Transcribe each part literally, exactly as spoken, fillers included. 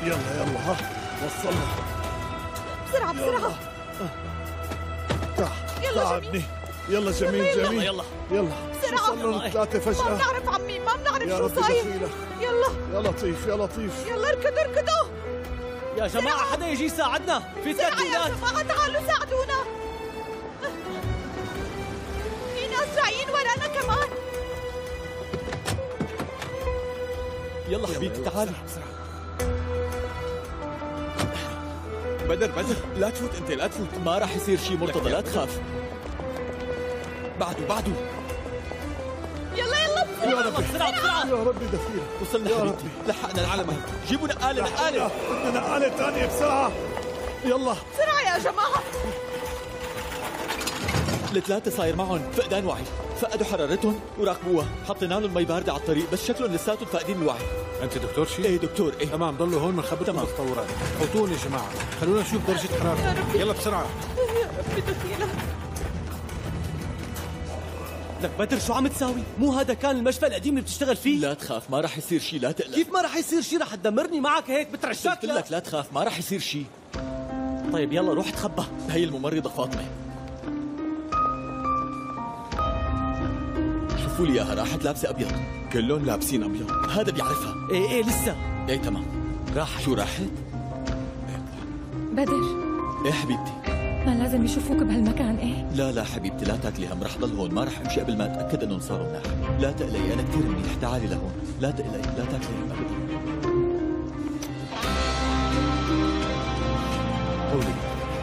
يلا يلا ها وصلنا بسرعة بسرعة. تعال يلا تعال ابني. يلا جميل جميل. يلا يلا بسرعة. صار ثلاثة فجأة. ما بنعرف عمي، ما بنعرف يا شو ربي صاير. دخيلك. يلا يا لطيف يا لطيف. يلا اركضوا اركضوا. يا جماعة حدا يجي يساعدنا، في ثلاث بسرعة يا أولاد. جماعة تعالوا ساعدونا. في ناس جايين ورانا كمان. يلا حبيبتي تعالي. بدر بدر لا تفوت انت لا تفوت. ما راح يصير شيء مرتضى، لا تخاف. بعده بعده. يلا يلا بسرعة. يا ربي بسرعة بسرعة. يا ربي دخيلك. وصلنا يا حبيبتي، ربي. لحقنا العلمة. جيبوا نقالة نقالة. بدنا نقالة ثانية بسرعة. يلا بسرعة يا جماعة. الثلاثة صاير معهم فقدان وعي، فقدوا حرارتهم وراقبوها، حطينا لهم مي باردة على الطريق بس شكلهم لساتهم فاقدين الوعي. انت دكتور شيء؟ ايه دكتور ايه. تمام، ضلوا هون بنخبركم تمام. بالتطورات. حوطوني يا جماعه، خلونا نشوف درجه حرارتهم. يلا بسرعه. يا ربي دخيلك. لك بدر شو عم تساوي؟ مو هذا كان المشفى القديم اللي بتشتغل فيه؟ لا تخاف ما راح يصير شيء، لا تقلق. كيف ما رح يصير شيء؟ رح تدمرني معك هيك بترشاك. قلت لك لا تخاف ما راح يصير شيء. طيب يلا روح تخبى. هي الممرضة فاطمة. شوفوا لي اياها، راحت لابسة ابيض. كلهم لابسين ابيض. هذا بيعرفها. ايه ايه لسه. ايه تمام. راحت. شو راحت؟ بدر ايه حبيبتي. ما لازم يشوفوك بهالمكان. ايه لا لا حبيبتي لا تاكلي هم، رح ضل هون، ما رح امشي قبل ما اتاكد انهم صاروا مناح. لا تقلقي انا كثير منيح، تعالي لهون، لا تقلقي لا تاكلي هم ابدا. قولي.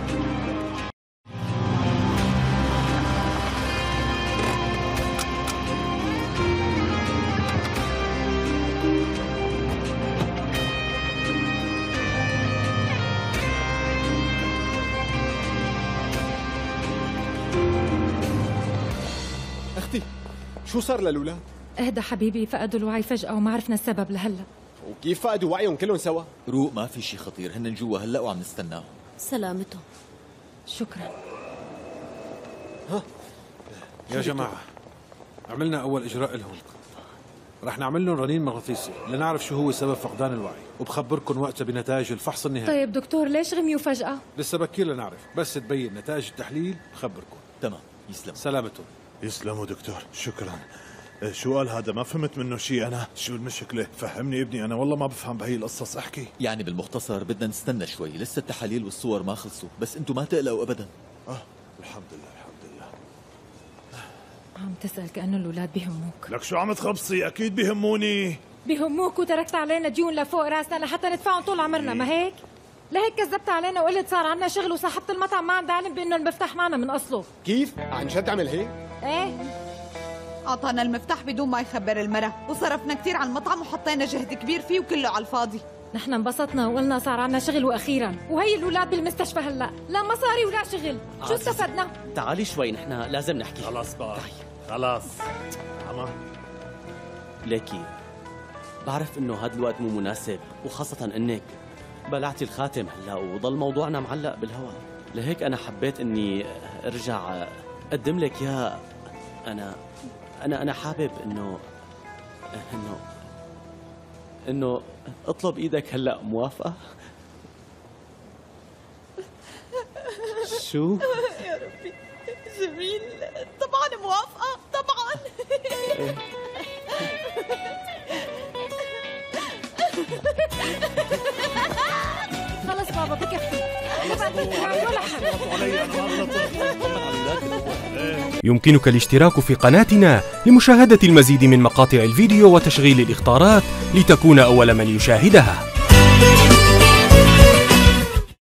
اختي شو صار للولاد؟ اهدى حبيبي، فقدوا الوعي فجأة وما عرفنا السبب لهلا. وكيف فقدوا وعيهم كلهم سوا؟ روق ما في شيء خطير، هن جوا هلا وعم نستناهم. سلامتهم. شكرا. يا جماعه عملنا اول اجراء لهم، رح نعمل لهم رنين مغناطيسي لنعرف شو هو سبب فقدان الوعي، وبخبركم وقتها بنتائج الفحص النهائي. طيب دكتور ليش غميوا فجأة؟ لسه بكير لنعرف، بس تبين نتائج التحليل بخبركم. تمام يسلم. سلامتهم. يسلموا دكتور شكرا. إيه شو قال هذا؟ ما فهمت منه شيء أنا. شو المشكلة؟ فهمني ابني، أنا والله ما بفهم بهي القصص. احكي. يعني بالمختصر بدنا نستنى شوي، لسه التحاليل والصور ما خلصوا، بس انتم ما تقلقوا ابدا. اه الحمد لله الحمد لله. عم تسأل كأنه الأولاد بيهموك. لك شو عم تخبصي؟ أكيد بيهموني. بيهموك وتركت علينا ديون لفوق راسنا لحتى ندفعهم طول عمرنا، ما هيك؟ لهيك كذبت علينا وقلت صار عنا شغل وصاحبة المطعم ما عندها علم بأنه المفتاح معنا من أصله. كيف؟ عن جد عمل هيك؟ ايه أعطانا المفتاح بدون ما يخبر المرة، وصرفنا كتير على المطعم وحطينا جهد كبير فيه وكله على الفاضي. نحن انبسطنا وقلنا صار عنا شغل وأخيرا، وهي الأولاد بالمستشفى هلا، لا مصاري ولا شغل، شو استفدنا؟ تعالي شوي، نحن لازم نحكي. خلاص بقى خلاص. عمى ليكي بعرف انه هذا الوقت مو مناسب، وخاصة انك بلعتي الخاتم هلا وضل موضوعنا معلق بالهواء، لهيك انا حبيت اني ارجع اقدم لك يا انا انا انا حابب انه انه انه اطلب ايدك هلا، موافقة؟ شو؟ يا ربي جميل، طبعا موافقة طبعا. خلص بابا بكفي. ولا حاجة. يمكنك الاشتراك في قناتنا لمشاهدة المزيد من مقاطع الفيديو وتشغيل الإخطارات لتكون أول من يشاهدها.